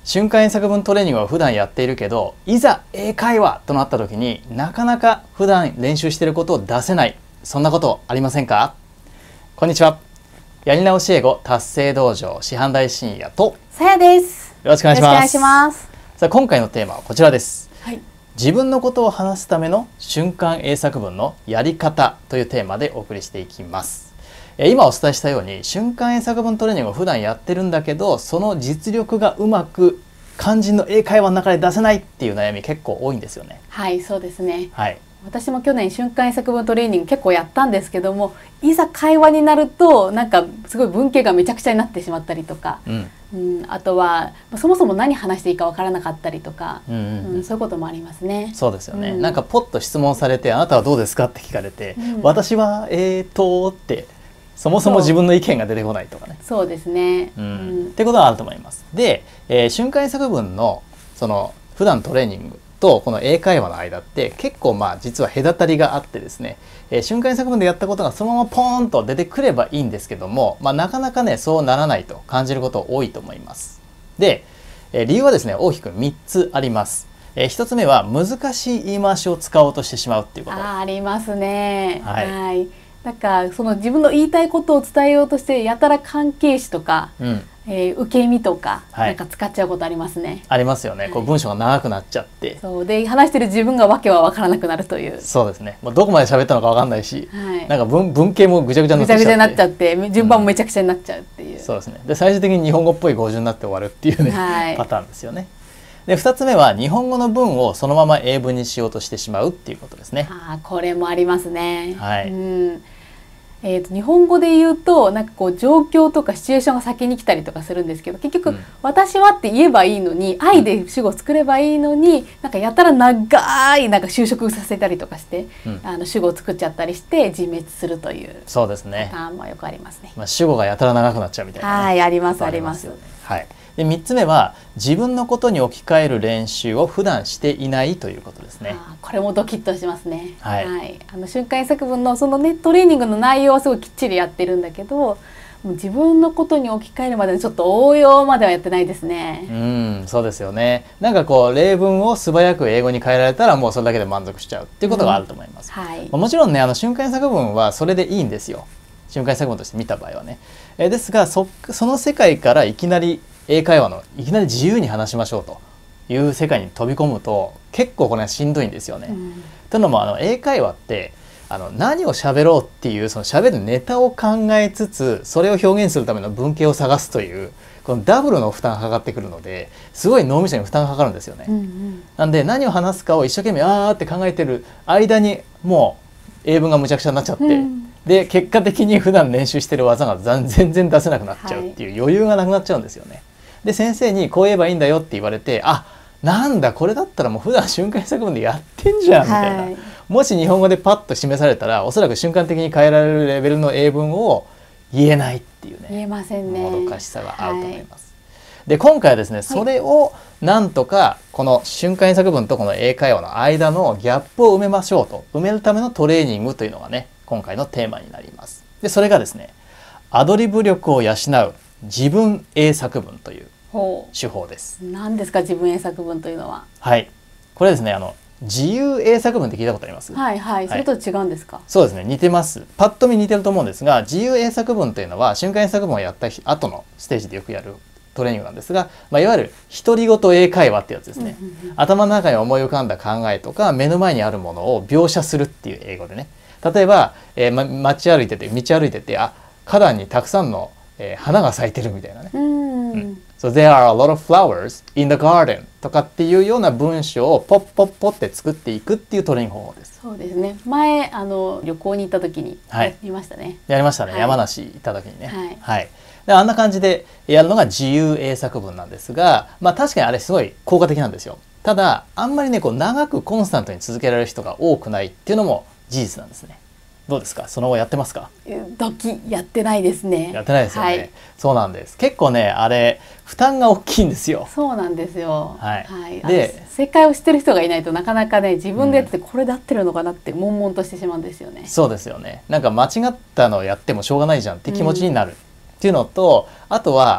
瞬間英作文トレーニングは普段やっているけど、いざ英会話となった時になかなか普段練習していることを出せない、そんなことありませんか？こんにちは。やり直し英語達成道場師範代信也とさやです。 よろしくお願いします。 よろしくお願いします。 さあ今回のテーマはこちらです。 はい、 自分のことを話すための瞬間英作文のやり方というテーマでお送りしていきます。今お伝えしたように瞬間英作文トレーニングを普段やってるんだけど、その実力がうまく肝心の英会話の中で出せないっていう悩み結構多いんですよね。 はい、そうですね。 はい。 私も去年瞬間英作文トレーニング結構やったんですけども、いざ会話になるとなんかすごい文系がめちゃくちゃになってしまったりとか、あとはそもそも何話していいかわからなかったりとか、そういうこともありますね。 そうですよね。なんかポッと質問されて、あなたはどうですかって聞かれて、私はってそもそも自分の意見が出てこないとかね。 そうですね。 ってことはあると思います。で、瞬間英作文のその普段トレーニングとこの英会話の間って結構実は隔たりがあってですね、瞬間英作文でやったことがそのままポーンと出てくればいいんですけども、なかなかねそうならないと感じること多いと思います。で、理由はですね大きく3つあります。1つ目は難しい言い回しを使おうとしてしまうっていうこと。 ありますね。 はい。 なんかその自分の言いたいことを伝えようとしてやたら関係詞とか、受け身とか、なんか使っちゃうことありますね。 ありますよね。こう文章が長くなっちゃって、 そうで話してる自分がわけは分からなくなるという。 そうですね。もうどこまで喋ったのか分かんないし、なんか文系もぐちゃぐちゃになっちゃって、 順番もめちゃくちゃになっちゃうっていう。 そうですね。で最終的に日本語っぽい語順になって終わるっていうね、パターンですよね。で2つ目は日本語の文をそのまま英文にしようとしてしまうっていうことですね。 これもありますね。 はい。 日本語で言うとなんかこう状況とかシチュエーションが先に来たりとかするんですけど、結局、私はって言えばいいのに、愛で主語を作ればいいのに、なんかやたら長いなんか修飾させたりとかして、主語を作っちゃったりして自滅するというそうですねパターンもよくありますね。 主語がやたら長くなっちゃうみたいな、 はい、ありますあります。 はい。で3つ目は自分のことに置き換える練習を普段していないということですね。 これもドキッとしますね。 はい。 瞬間英作文のそのねトレーニングの内容はすごいきっちりやってるんだけど、もう自分のことに置き換えるまでちょっと応用まではやってないですね。 そうですよね。なんかこう例文を素早く英語に変えられたらもうそれだけで満足しちゃうっていうことがあると思います。もちろんね瞬間英作文はそれでいいんですよ。瞬間英作文として見た場合はね。ですがその世界からいきなり英会話のいきなり自由に話しましょうという世界に飛び込むと結構これはしんどいんですよね。というのも英会話って何を喋ろうっていうその喋るネタを考えつつそれを表現するための文系を探すというこのダブルの負担がかかってくるのですごい脳みそに負担がかかるんですよね。なんで何を話すかを一生懸命って考えてる間にもう英文がむちゃくちゃになっちゃって。で結果的に普段練習してる技が全然出せなくなっちゃうっていう余裕がなくなっちゃうんですよね。で先生にこう言えばいいんだよって言われて、なんだこれだったらもう普段瞬間英作文でやってんじゃんみたいな、もし日本語でパッと示されたらおそらく瞬間的に変えられるレベルの英文を言えないっていうね、 言えませんね、 もどかしさがあると思います。で今回はですねそれをなんとかこの瞬間英作文とこの英会話の間のギャップを埋めましょうと、埋めるためのトレーニングというのがね今回のテーマになります。でそれがですねアドリブ力を養う自分英作文という手法です。 何ですか自分英作文というのは。 はい、これですね自由英作文って聞いたことあります？ はいはい、それと違うんですか？ そうですね、似てます。パッと見似てると思うんですが、自由英作文というのは瞬間英作文をやった後のステージでよくやるトレーニングなんですが、いわゆる独り言英会話ってやつですね。頭の中に思い浮かんだ考えとか目の前にあるものを描写するっていう英語でね。例えば、道歩いてて花壇にたくさんの、花が咲いてるみたいなね。So there are a lot of flowers in the garden とかっていうような文章をポッポッポって作っていくっていうトレーニング方法です。 そうですね。前旅行に行った時にやりましたね。 やりましたね。山梨行った時にね。はい。であんな感じでやるのが自由英作文なんですが、確かにあれすごい効果的なんですよ。ただあんまりね長くコンスタントに続けられる人が多くないっていうのも事実なんですね。どうですか？その後やってますか？ やってないですね。 やってないですよね。そうなんです。結構ねあれ負担が大きいんですよ。 そうなんですよ。 で正解を知ってる人がいないとなかなかね自分でやっててこれで合ってるのかなって悶々としてしまうんですよね。 そうですよね。なんか間違ったのをやってもしょうがないじゃんって気持ちになるっていうのと、あとは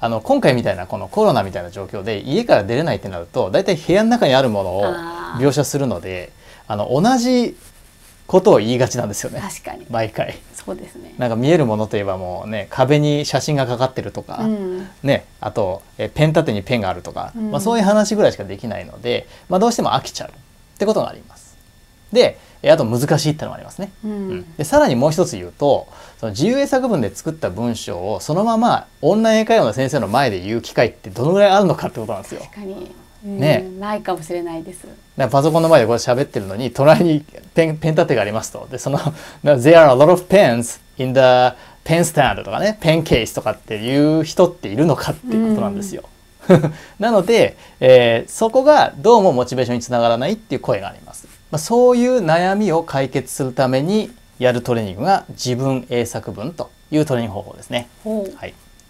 今回みたいなこのコロナみたいな状況で家から出れないってなると大体部屋の中にあるものを描写するので同じことを言いがちなんですよね。 確かに毎回。 そうですね。 なんか見えるものといえばもうね、壁に写真がかかってるとか、ね、あとペン立てにペンがあるとか、そういう話ぐらいしかできないので、どうしても飽きちゃうってことがあります。であと難しいってのもありますね。でさらにもう一つ言うと、その自由英作文で作った文章をそのままオンライン英会話の先生の前で言う機会ってどのぐらいあるのかってことなんですよ。 確かにね、ないかもしれないです。 パソコンの前でこれ喋ってるのに隣にペン立てがありますと。でその「There are a lot of pens in the pen stand」とかね「ペンケース」とかっていう人っているのかっていうことなんですよ。なので、そこがどうもモチベーションにつながらないっていう声があります。そういう悩みを解決するためにやるトレーニングが自分英作文というトレーニング方法ですね。はい、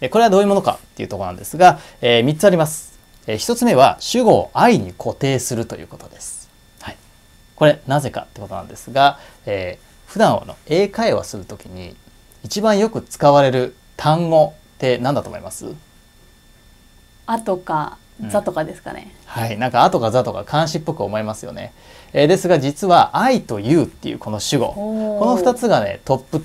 これはどういうものかっていうところなんですが、3つあります。1つ目は主語を I に固定するということです。はい、これなぜかってことなんですが、普段の英会話するときに一番よく使われる単語って何だと思います？ あとかザとかですかね。 はい、なんかあとかザとか漢詩っぽく思いますよね。ですが実は I と You っていうこの主語、この2つがねトップ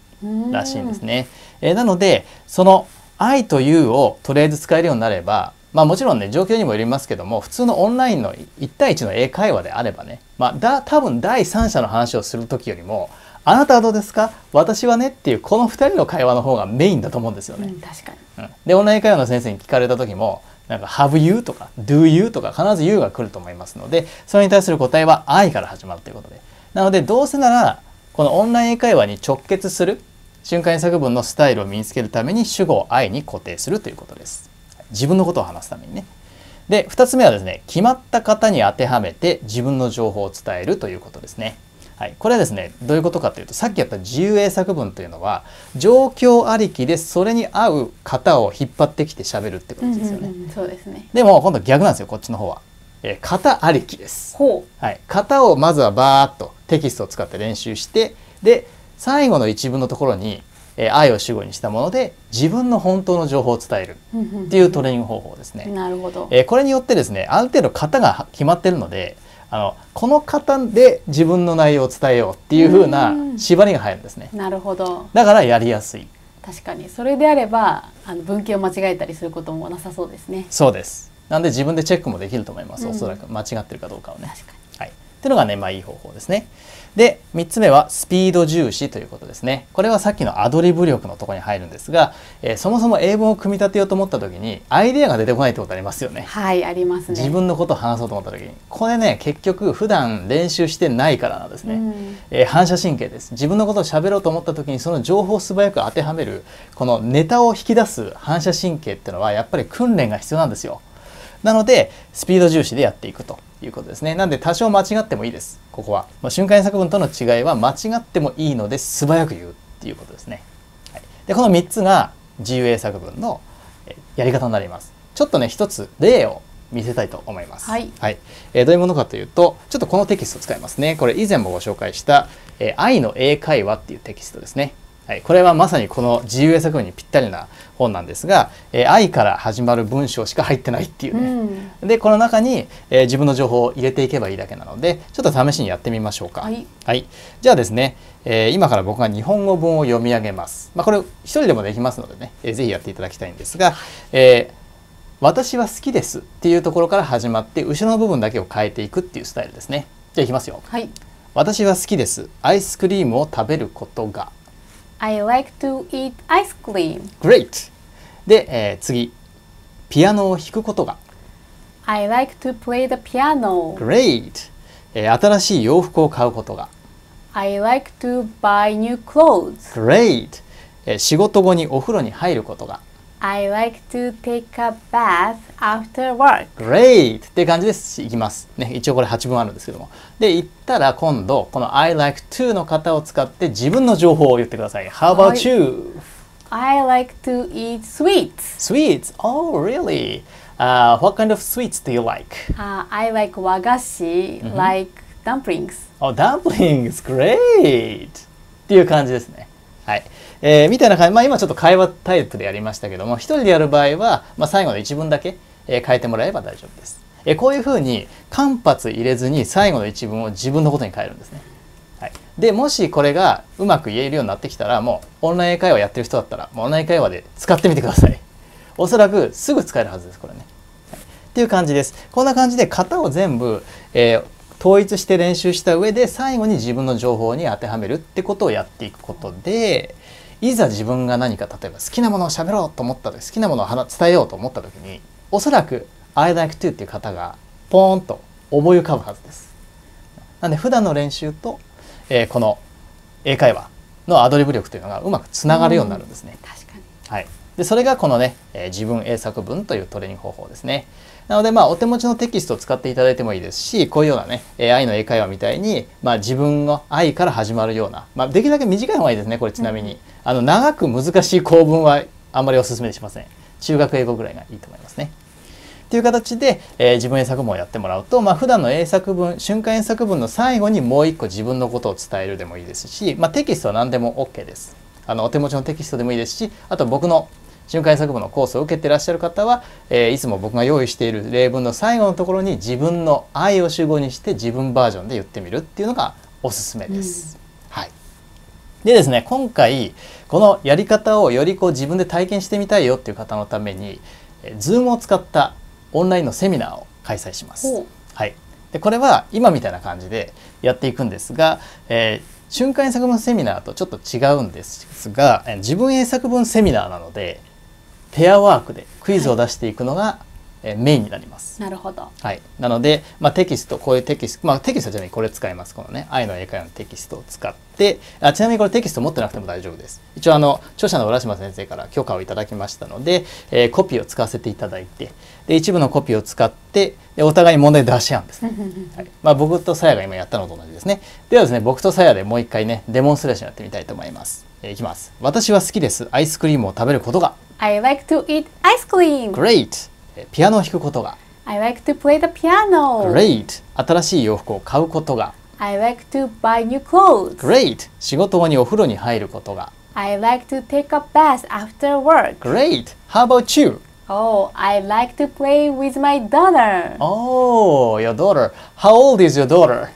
2らしいんですね。なのでその I と You をとりあえず使えるようになれば、もちろんね状況にもよりますけども、普通のオンラインの1対1の英会話であればね、多分第三者の話をする時よりもあなたはどうですか、私はねっていうこの2人の会話の方がメインだと思うんですよね。 確かに。 でオンライン会話の先生に聞かれた時もなんか Have you とか Do you とか必ず You が来ると思いますので、それに対する答えは I から始まるということで、なのでどうせならこのオンライン英会話に直結する瞬間英作文のスタイルを身につけるために主語を I に固定するということです。自分のことを話すためにね。で2つ目はですね、決まった方に当てはめて自分の情報を伝えるということですね。はい、これはですねどういうことかというと、さっきやった自由英作文というのは状況ありきでそれに合う型を引っ張ってきて喋るってことですよね。 そうですね。 でも今度逆なんですよ、こっちの方は。型ありきです。はい、型をまずはバーッとテキストを使って練習して、で最後の一文のところに愛を主語にしたもので自分の本当の情報を伝えるっていうトレーニング方法ですね。 なるほど。 これによってですねある程度型が決まってるので、この型で自分の内容を伝えようっていう風な縛りが入るんですね。 なるほど。 だからやりやすい。 確かにそれであれば文型を間違えたりすることもなさそうですね。 そうです。なんで自分でチェックもできると思います。おそらく間違ってるかどうかをね。 確かに。 はい。っていうのがねいい方法ですね。で3つ目はスピード重視ということですね。これはさっきのアドリブ力のところに入るんですが、そもそも英文を組み立てようと思った時にアイデアが出てこないってことありますよね。 はい、ありますね。 自分のことを話そうと思った時にこれね結局普段練習してないからなんですね。反射神経です。自分のことを喋ろうと思った時にその情報を素早く当てはめるこのネタを引き出す反射神経っていうのはやっぱり訓練が必要なんですよ。なのでスピード重視でやっていくということですね。なんで多少間違ってもいいです。ここは、瞬間英作文との違いは間違ってもいいので素早く言うっていうことですね。はい、でこの3つが自由英作文のやり方になります。ちょっとね一つ例を見せたいと思います。はい。はい、どういうものかというと、ちょっとこのテキストを使いますね。これ以前もご紹介した「愛の英会話」っていうテキストですね。はい、これはまさにこの自由英作文にぴったりな本なんですが、愛から始まる文章しか入ってないっていうね。でこの中に、自分の情報を入れていけばいいだけなので、ちょっと試しにやってみましょうか。はい、はい、じゃあですね、今から僕が日本語文を読み上げます。これ一人でもできますのでね、ぜひやっていただきたいんですが、私は好きですっていうところから始まって後ろの部分だけを変えていくっていうスタイルですね。じゃあいきますよ。はい、私は好きです。アイスクリームを食べることが。 I like to eat ice cream. Great! で、次。ピアノを弾くことが。 I like to play the piano. Great! 新しい洋服を買うことが。 I like to buy new clothes. Great! 仕事後にお風呂に入ることが。 I like to take a bath after work. Great! っていう感じです。いきます。ね、一応これ8分あるんですけども。で、言ったら今度、この I like to の型を使って自分の情報を言ってください。How about you? I like to eat sweets. Sweets? Oh, really? What kind of sweets do you like? I like 和菓子、like dumplings. Oh, dumplings! Great! っていう感じですね。はい。 みたいな感じ、今ちょっと会話タイプでやりましたけども、一人でやる場合は、最後の一文だけ、変えてもらえば大丈夫です。こういうふうに間髪入れずに最後の一文を自分のことに変えるんですね。はい、でもしこれがうまく言えるようになってきたら、もうオンライン英会話やってる人だったら、もうオンライン会話で使ってみてください。おそらくすぐ使えるはずです、これね。はい、っていう感じです。こんな感じで型を全部、統一して練習した上で最後に自分の情報に当てはめるってことをやっていくことで、いざ自分が何か例えば好きなものを喋ろうと思った時、好きなものを伝えようと思った時に、おそらく I like to っていう型がポーンと思い浮かぶはずです。なんで普段の練習と、この英会話のアドリブ力というのがうまくつながるようになるんですね。 確かに。 はい。でそれがこのね、自分英作文というトレーニング方法ですね。なのでお手持ちのテキストを使っていただいてもいいですし、こういうようなね、愛の英会話みたいに、自分の愛から始まるような、できるだけ短い方がいいですね、これちなみに。長く難しい構文はあんまりお勧めしません。中学英語ぐらいがいいと思いますね。という形で、自分英作文をやってもらうと、普段の英作文、瞬間英作文の最後にもう一個自分のことを伝えるでもいいですし、テキストは何でも OK です。お手持ちのテキストでもいいですし、あと僕の瞬間英作文のコースを受けていらっしゃる方は、いつも僕が用意している例文の最後のところに自分の愛を主語にして自分バージョンで言ってみるっていうのがおすすめです。はい。でですね、今回このやり方をより自分で体験してみたいよっていう方のために、Zoom を使ったオンラインのセミナーを開催します。はい。でこれは今みたいな感じでやっていくんですが、瞬間英作文セミナーとちょっと違うんですが、自分英作文セミナーなのでペアワークでクイズを出していくのが、メインになります。 なるほど。 はい。なので、テキスト、こういうテキスト、テキストはちなみにこれ使います。このね、愛の英会話のテキストを使って、ちなみにこれテキスト持ってなくても大丈夫です。一応著者の浦島先生から許可をいただきましたので、コピーを使わせていただいて、で一部のコピーを使って、お互いに問題出し合うんですね。はい。僕とさやが今やったのと同じですね。ではですね、僕とさやでもう一回ね、デモンストレーションやってみたいと思います。いきます。私は好きです。アイスクリームを食べることが。 I like to eat ice cream. Great. ピアノを弾くことが。 I like to play the piano. Great. 新しい洋服を買うことが。 I like to buy new clothes. Great. 仕事後にお風呂に入ることが。 I like to take a bath after work. Great. How about you? Oh, I like to play with my daughter. Oh, your daughter. How old is your daughter?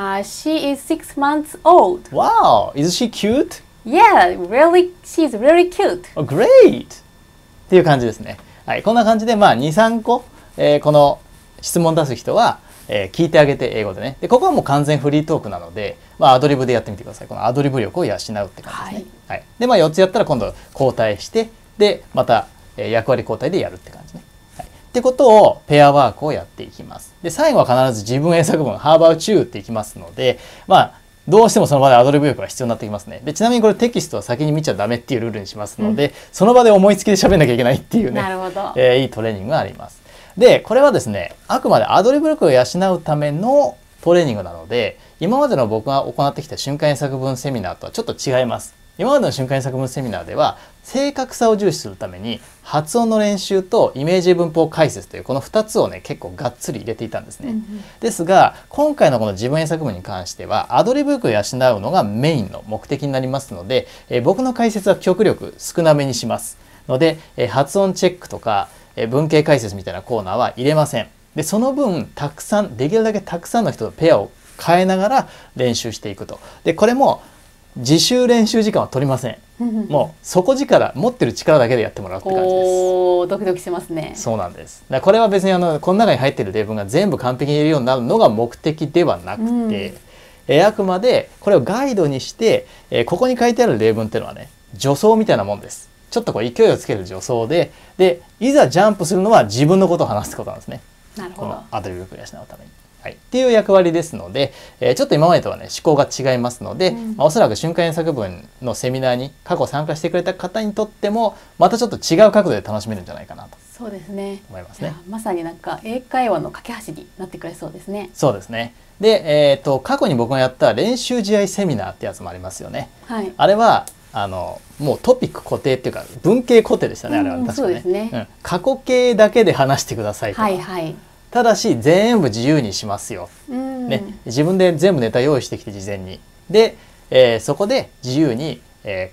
She is 6 months old. Wow. Is she cute? Yeah, really, she's very cute. Oh, great. っていう感じですね。はい、こんな感じで2、3個、この質問出す人は、聞いてあげて英語でね。でここはもう完全フリートークなので、アドリブでやってみてください。このアドリブ力を養うって感じですね。はい。で4つやったら今度交代して、でまた、役割交代でやるって感じね。はい。ってことをペアワークをやっていきます。で最後は必ず自分英作文 How about you? っていきますので、どうしてもその場でアドリブ力が必要になってきますね。でちなみにこれテキストは先に見ちゃダメっていうルールにしますので、その場で思いつきで喋んなきゃいけないっていうね、いいトレーニングがあります。でこれはですね、あくまでアドリブ力を養うためのトレーニングなので、今までの僕が行ってきた瞬間英作文セミナーとはちょっと違います。今までの瞬間英作文セミナーでは正確さを重視するために発音の練習とイメージ文法解説というこの2つをね結構がっつり入れていたんですね。ですが今回のこの自分英作文に関してはアドリブ力を養うのがメインの目的になりますので、僕の解説は極力少なめにしますので、発音チェックとか、文系解説みたいなコーナーは入れません。でその分たくさんできるだけたくさんの人とペアを変えながら練習していくと。でこれも自習練習時間は取りません。もう底力持ってる力だけでやってもらうって感じです。 おー、ドキドキしますね。 そうなんです。だからこれは別にこの中に入っている例文が全部完璧に言えるようになるのが目的ではなくて、あくまでこれをガイドにして、ここに書いてある例文っていうのはね助走みたいなもんです。ちょっと勢いをつける助走で、いざジャンプするのは自分のことを話すことなんですね。 なるほど。 このアドリブ力を養うために。はい、っていう役割ですので、ちょっと今までとはね思考が違いますので、おそらく瞬間英作文のセミナーに過去参加してくれた方にとってもまたちょっと違う角度で楽しめるんじゃないかなと。 そうですね。 思いますね。 まさに英会話の架け橋になってくれそうですね。 そうですね。で、過去に僕がやった練習試合セミナーってやつもありますよね。 はい、 あれはもうトピック固定っていうか文系固定でしたね。あれは確かね。 そうですね。 過去形だけで話してくださいとか。 はいはい。 ただし全部自由にしますよ、ね、自分で全部ネタ用意してきて事前にで、そこで自由にフ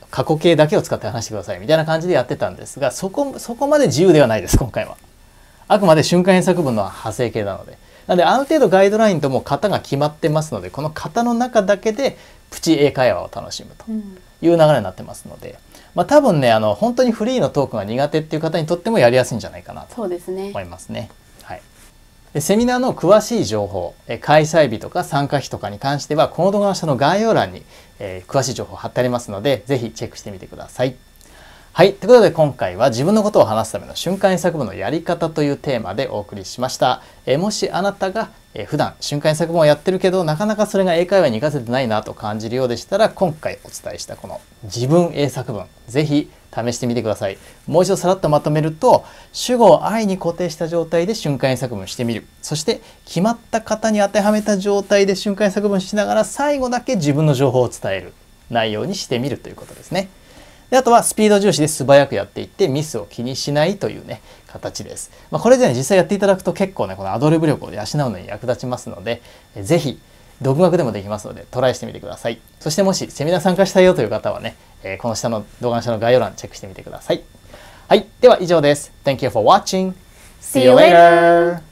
過去形だけを使って話してくださいみたいな感じでやってたんですが、そこまで自由ではないです今回は。あくまで瞬間偏差分の派生形なので。なのである程度ガイドラインとも型が決まってますので、この型の中だけでプチ英会話を楽しむという流れになってますので、多分ね本当にフリーのトークが苦手っていう方にとってもやりやすいんじゃないかなと思いますね。はい。でセミナーの詳しい情報、開催日とか参加費とかに関してはこの動画の下の概要欄に、詳しい情報貼ってありますので、ぜひチェックしてみてください。はい。ということで今回は自分のことを話すための瞬間偏差分のやり方というテーマでお送りしました。もしあなたが普段瞬間偏差分をやってるけどなかなかそれが英会話に活かせてないなと感じるようでしたら、今回お伝えしたこの自分英作文ぜひ試してみてください。もう一度さらっとまとめると、主語をIに固定した状態で瞬間偏差分してみる。そして決まった型に当てはめた状態で瞬間偏差分しながら最後だけ自分の情報を伝える内容にしてみるということですね。であとはスピード重視で素早くやっていってミスを気にしないというね形です。これでね実際やっていただくと結構ねこのアドリブ力を養うのに役立ちますので、ぜひ独学でもできますのでトライしてみてください。そしてもしセミナー参加したいよという方はね、この下の動画の下の概要欄チェックしてみてください。はい、では以上です。Thank you for watching. See you later!